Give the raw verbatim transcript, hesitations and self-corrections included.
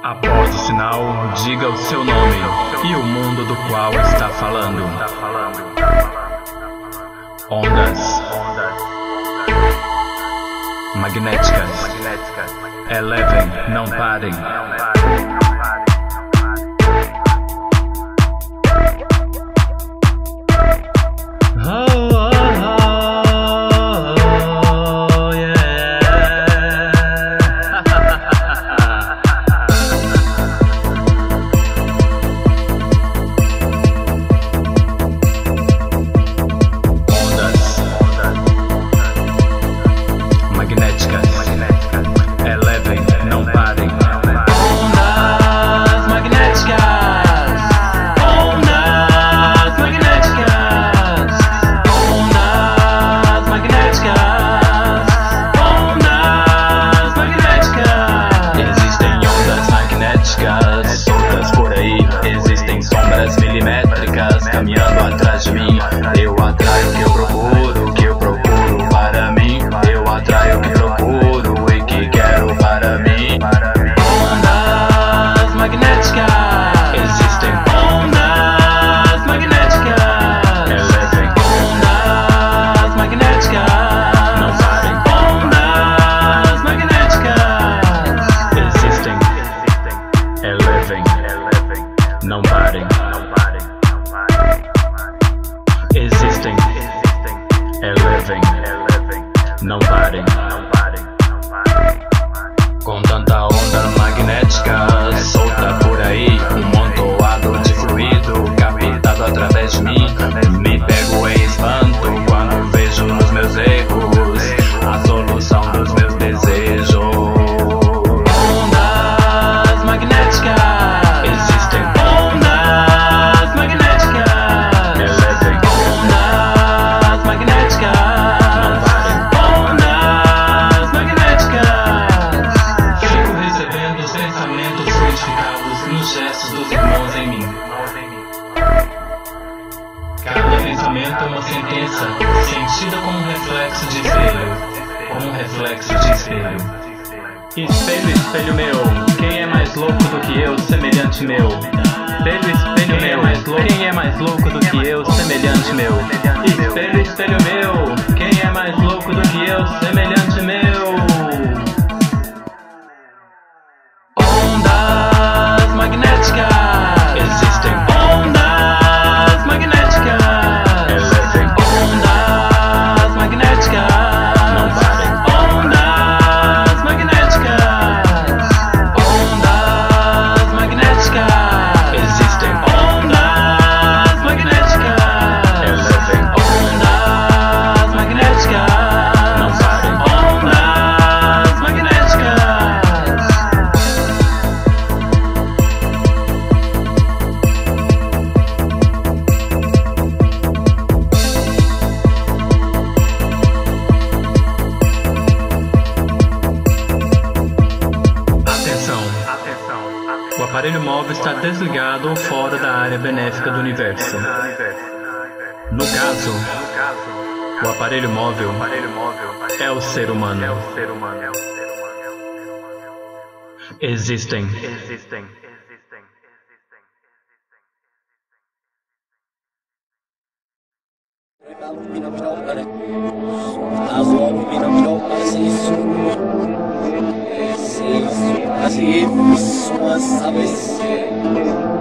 Após o sinal, diga o seu nome e o mundo do qual está falando. Ondas magnéticas. Elevem, não parem. Milimétricas caminhando atrás de mim. Eu atraio o que eu procuro, o que eu procuro para mim. Eu atraio o que procuro e que quero para mim. Ondas magnéticas. Existem ondas magnéticas. Elevem ondas magnéticas. Não parem. Ondas magnéticas. Existem. Elevem. Não parem. Existem, elevem, não parem. Com tanta onda magnética solta por aí, um montoado de fluido captado através de mim. Me pego em espanto quando vejo nos meus erros a solução dos meus desejos. Ondas magnéticas. Existem ondas magnéticas. Elevem ondas magnéticas. Não parem. Ondas magnéticas. Fico recebendo os pensamentos solidificados nos gestos dos irmãos em mim. Cada pensamento é uma sentença sentida como um reflexo de espelho. Como um reflexo de espelho. Espelho, espelho meu, quem é mais louco do que eu, semelhante meu? Espelho, espelho meu, mais louco, quem é mais louco do que eu, semelhante meu? Espelho, espelho meu, quem é mais louco do que eu, semelhante meu? Ondas magnéticas. Existem ondas magnéticas. Elevem ondas magnéticas. Não parem. Ondas magnéticas. Ondas magnéticas. Existem ondas magnéticas. Elevem ondas magnéticas. Não parem. Ondas magnéticas. O aparelho móvel está desligado ou fora da área benéfica do universo. No caso, o aparelho móvel é o ser humano. Existem. Así, suas aves.